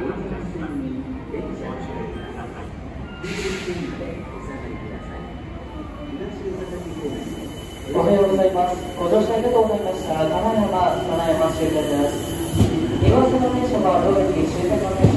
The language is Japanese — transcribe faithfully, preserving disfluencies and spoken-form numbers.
おはようございます。ご乗車ありがとうございました。金山、金山終点です。に号線の電車は道路に終点の電車